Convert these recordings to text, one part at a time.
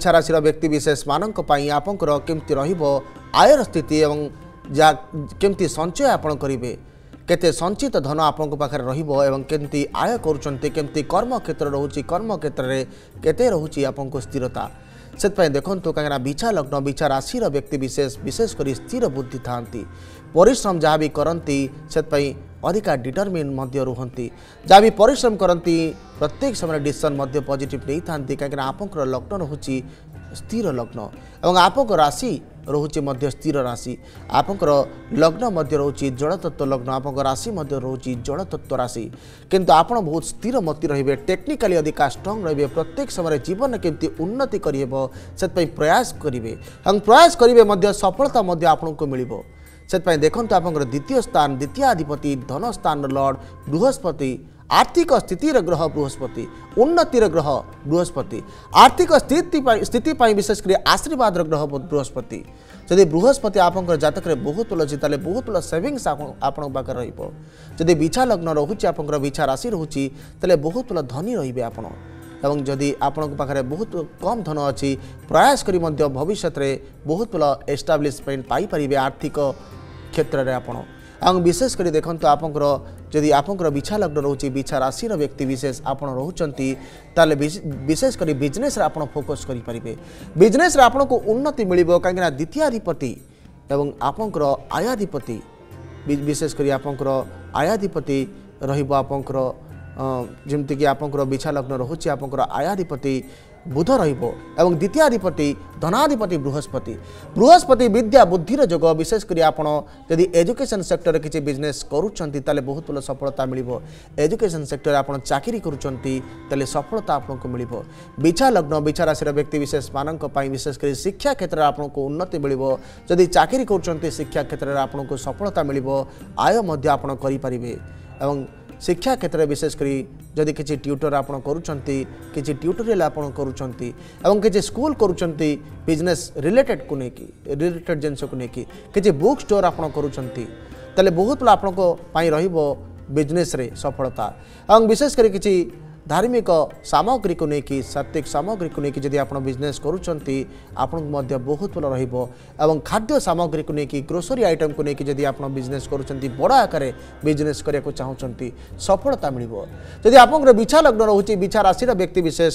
इच्छा राशि व्यक्ति विशेष मानक आपंकर केमती आयर स्थिति एवं केमती संचय आपण करेंगे केते संचित धन आपण पाखे एवं केमती आय करमती कर्म क्षेत्र रोचे कर्म क्षेत्र में केते रोचे आपको स्थिरता से देखो कहीं बिछा लग्न बिछा राशि व्यक्ति विशेषकर स्थिर बुद्धि था परिश्रम जहाँ भी करती से अधिका डिटरमिन रुहति जहाँ भी परिश्रम करती प्रत्येक समय डिसीजन पॉजिटिव नहीं था कहीं आपंकर लग्न रोचे स्थिर लग्न एवं आपक राशि रोचे स्थिर राशि आपंकर लग्न रोचे जलतत्व लग्न आपक राशि रोचे जलतत्व राशि किंतु आप बहुत स्थिर मति रे टेक्निकाली अधिका स्ट्रंग रे प्रत्येक समय जीवन केमती उन्नति करें से प्रयास करेंगे और प्रयास करेंगे सफलता आपको मिल से देखो आप द्वितीय स्थान द्वितीयाधिपति धन स्थान लॉर्ड बृहस्पति आर्थिक स्थिति ग्रह बृहस्पति उन्नतिर ग्रह बृहस्पति आर्थिक स्थिति विशेषकर आशीर्वाद ग्रह बृहस्पति जदि बृहस्पति आप जातक बहुत भल अच्छी बहुत भल सेविंग्स आपण पाखे रही बिछा लग्न रोचे आप बिछा राशि रोचे बहुत भल धनी रे आप एवं जदि आपण पाखे बहुत कम धन अच्छी प्रयास करी भविष्य में बहुत भल एस्टाब्लीशमेंट पाइपर आर्थिक क्षेत्र में आपण एवं विशेषकर देखो आपंकर जदि आपंकर बिछा लग्न रोचे बिछा राशि व्यक्ति विशेष आप रोचंती ताले विशेषकर बिजनेस रे आपण फोकस करि परिबे बिजनेस रे आपण को उन्नति मिलिबो काहेकि द्वितीयाधिपति एवं आपंकर आयाधिपति विशेषकर आपंकर आयाधिपति रहिबो आपंकर जेमति कि आपंकर बिछा लग्न रोचे आपंकर आयाधिपति बुध एवं द्वितीयाधिपति धनाधिपति बृहस्पति बृहस्पति विद्या बुद्धिर जोग विशेषकर आप यदि एजुकेशन सेक्टर किसी बिजनेस करुँच बहुत भल सफलता मिल एजुकेशन सेक्टर आप चाकरी करुँच सफलता आपको मिल बिछा लग्न बिछा राशि व्यक्ति विशेष मानक विशेषकर शिक्षा क्षेत्र में आपको उन्नति मिल जदि चाकरी करुँच शिक्षा क्षेत्र में आपको सफलता मिल आय करें एवं शिक्षा क्षेत्र में विशेषकर जदि किसी ट्यूटर आप किसी ट्यूटोरियल आप किसी स्कूल करुँच बिजनेस रिलेटेड को लेकिन रिलेटेड जिनस को लेकिन किसी बुक स्टोर आप बहुत आपको बिजनेस रे सफलता और विशेषकर किसी धार्मिक सामग्री को लेकिन सात्विक सामग्री को लेकिन जदि आप बिजनेस करुँच आपको बहुत भल रहा खाद्य सामग्री को लेकिन ग्रोसरी आइटम को लेकिन जदि आप बिजनेस करुँच बड़ आकार बिजनेस करने को चाहते सफलता मिल जदि आप बिछा लग्न रोचे बिछा राशि व्यक्ति विशेष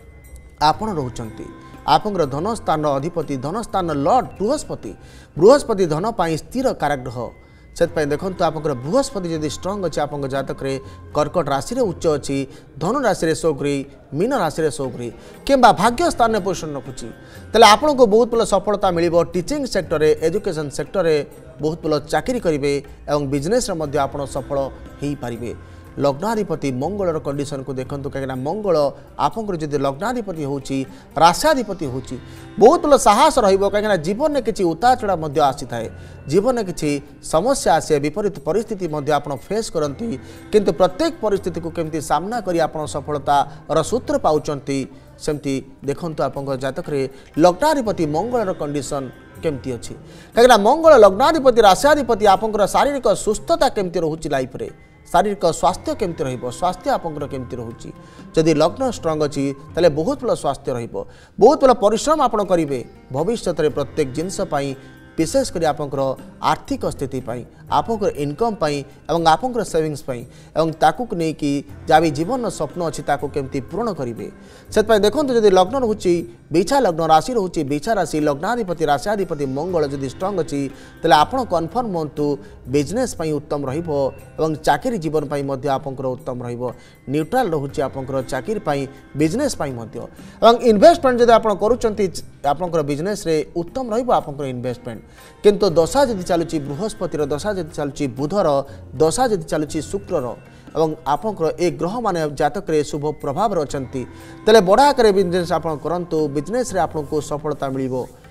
आप रोचंती आपंकर धन स्थान अधिपति धन स्थान लॉर्ड बृहस्पति बृहस्पति धन पाई स्थिर काराग्रह से देखो आप बृहस्पति जदि स्ट्रंग अच्छे आप जातक कर्कट राशि उच्च अच्छी धनु राशि शोकरी मीन राशि शोकरी कि भाग्य स्थान में पोजिशन रखुच्छी तेल आपन को बहुत भल सफलता मिल टीचिंग सेक्टर एजुकेशन सेक्टर में बहुत भल चाकरी करेंगे और बिजनेस आप सफल हो पारे लग्नाधिपति मंगलर कंडीशन को देखो कहीं मंगल आपंकर जदि लग्नाधिपति होची राशाधिपति होची बहुत भल साहस रही जीवन में किसी उतार चढ़ा आसी थाए जीवन में किसी समस्या आसे विपरीत परिस्थिति आप फेस करती किंतु प्रत्येक परिस्थिति को केमती सामना करी आप सफलतार सूत्र पाउचंती सेमती देखो आप जातक लग्नाधिपति मंगलर कंडीशन केमती अच्छी कहीं मंगल लग्नाधिपति राशाधिपति आपंकर शारीरिक सुस्थता केमती रोचे लाइफ रे शारीरिक स्वास्थ्य केमती स्वास्थ्य आपंकर केमती रोचे जदि लग्न स्ट्रंग अच्छी ताले बहुत भल स्वास्थ्य बहुत भल परिश्रम आप करेंगे भविष्य में प्रत्येक जिनस विशेषकर आपंकर आर्थिक स्थिति आपंकर इनकम एवं आपंकर सेविंग्स एवं ताकू नहीं जहाँ भी जीवन स्वप्न अच्छी ताकू केमती पूर्ण करेंगे से देखो जदि लग्न रोचे बिछा लग्न राशि रोचे बिछा राशि लग्नाधिपति राशाधिपति मंगल जदि स्ट्रंग अच्छी तेल आप कन्फर्म हूँ बिजनेस उत्तम एवं चाकरी जीवन आपंकर उत्तम न्यूट्राल रोचे आपंकर चाकरी बिजनेस एवं इन्वेस्टमेंट जदि आप करुँच बिजनेस रे उत्तम आपंकर इन्वेस्टमेंट किंतु दशा जदि चलुची बृहस्पतिर दशा जदि चलुची बुधर दशा जदि चलुची शुक्रर एवं आपंकर ए ग्रह माने जातक शुभ प्रभाव अच्छी तेल बड़ आकार बिजनेस आप करूँ बिजनेस रे आपको सफलता मिल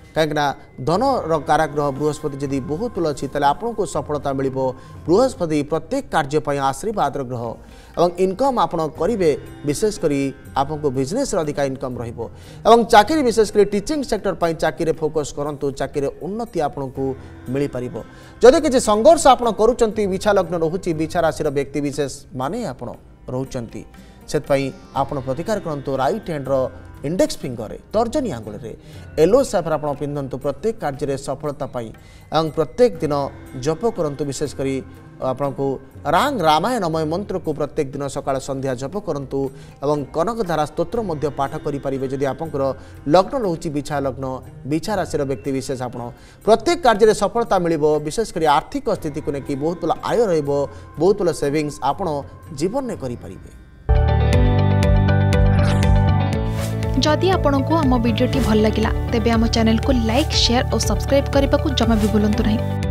कहीं धन काराग्रह बृहस्पति जदि बहुत भल अच्छी आपको सफलता मिल बृहस्पति प्रत्येक कार्य आशीर्वाद ग्रह एवं इनकम आप करेंगे विशेषकर आपको बिजनेस अधिका इनकम एवं चाकरी विशेषकर टीचिंग सेक्टर पर चाकरी फोकस करूँ चाकरी उन्नति आपको मिल पार जदि किसी संघर्ष आप करुँच बिछा लग्न रोचे बिछा राशि व्यक्ति विशेष माने आप रोचंती से आप प्रतिकार करूँ राइट हैंड्र इंडेक्स फिंगर तर्जनी आंगुल येलो सैफर आप पिंधतु प्रत्येक कार्य सफलता पाई एवं प्रत्येक दिन जप करूँ विशेषकर आपन को रांग रामायणमय मंत्र को प्रत्येक दिन सकाळ संध्या जप करंतु एवं कनकधारा स्तोत्र मध्य पाठ करि परिबे जदि आपनकर लग्न रहउची बिछा लग्न बिछा राशि व्यक्ति विशेष आपन प्रत्येक कार्य रे सफलता मिलिबो विशेष करी आर्थिक स्थिति को नेकी बहुत बला आय रहइबो बहुत बला सेविंग्स आपन जीवन में करि परिबे। जदि आपंक आम भिडी भल लगा तेब आम चैनल को लाइक शेयर और सब्सक्राइब करने को जमा भी भूलु नहीं।